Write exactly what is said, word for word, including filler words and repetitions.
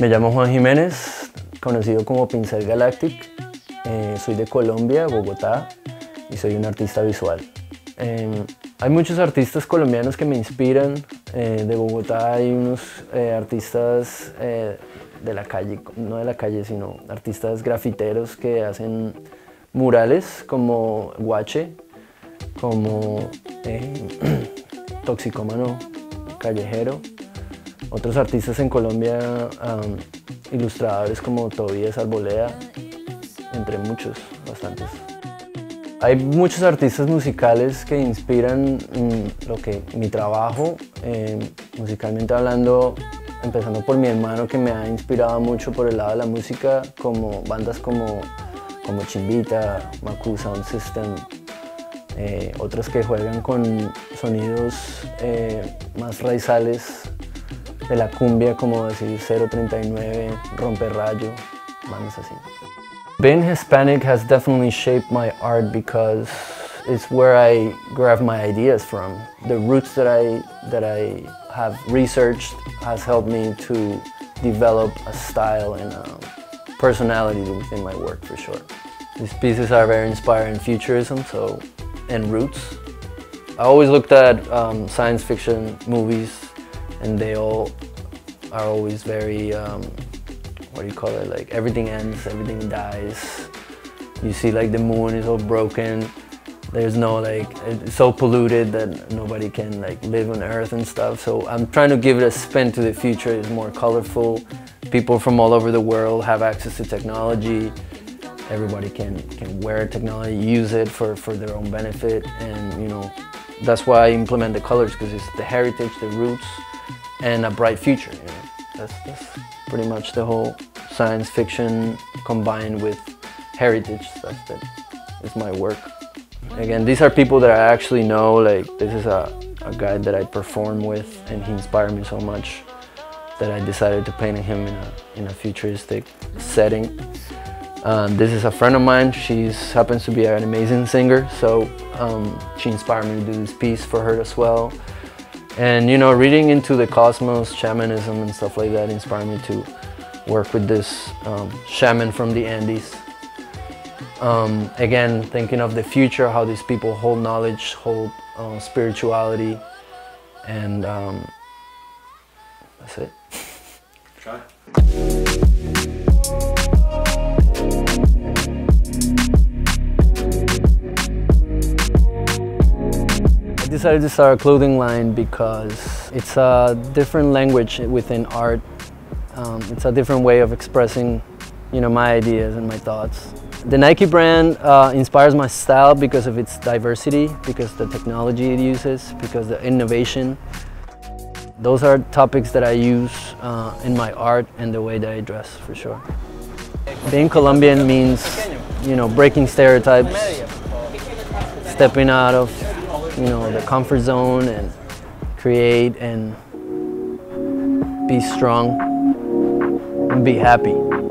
Me llamo Juan Jiménez, conocido como Pincel Galactic. Eh, soy de Colombia, Bogotá, y soy un artista visual. Eh, hay muchos artistas colombianos que me inspiran. Eh, de Bogotá hay unos eh, artistas eh, de la calle, no de la calle, sino artistas grafiteros que hacen murales como Guache, como eh, Toxicómano Callejero. Otros artistas en Colombia, um, ilustradores como Tobías Arboleda, entre muchos, bastantes. Hay muchos artistas musicales que inspiran mm, lo que, mi trabajo, eh, musicalmente hablando, empezando por mi hermano, que me ha inspirado mucho por el lado de la música, como bandas como, como Chimbita, Macu Sound System, eh, otros que juegan con sonidos eh, más raizales de la cumbia, como decir cero treinta y nueve, Romperrayo, bandas así. Being Hispanic has definitely shaped my art because it's where I grab my ideas from. The roots that I, that I have researched has helped me to develop a style and a personality within my work, for sure. These pieces are very inspired in futurism, so, and roots. I always looked at um, science fiction movies, and they all are always very, um, what do you call it, like everything ends, everything dies. You see like the moon is all broken. There's no like, it's so polluted that nobody can like live on Earth and stuff. So I'm trying to give it a spin to the future. It's more colorful. People from all over the world have access to technology. Everybody can, can wear technology, use it for, for their own benefit. And you know, that's why I implement the colors, because it's the heritage, the roots, and a bright future. You know? That's, that's pretty much the whole science fiction combined with heritage stuff that is my work. Again, these are people that I actually know. Like, this is a, a guy that I perform with, and he inspired me so much that I decided to paint him in a, in a futuristic setting. Um, this is a friend of mine. She happens to be an amazing singer, so um, she inspired me to do this piece for her as well. And you know, reading into the cosmos, shamanism and stuff like that inspired me to work with this um, shaman from the Andes. Um, again, thinking of the future, how these people hold knowledge, hold uh, spirituality, and um, that's it. Try. I decided to start a clothing line because it's a different language within art. Um, it's a different way of expressing, you know, my ideas and my thoughts. The Nike brand uh, inspires my style because of its diversity, because the technology it uses, because the innovation. Those are topics that I use uh, in my art and the way that I dress, for sure. Being Colombian means, you know, breaking stereotypes, stepping out of, you know, the comfort zone and create and be strong and be happy.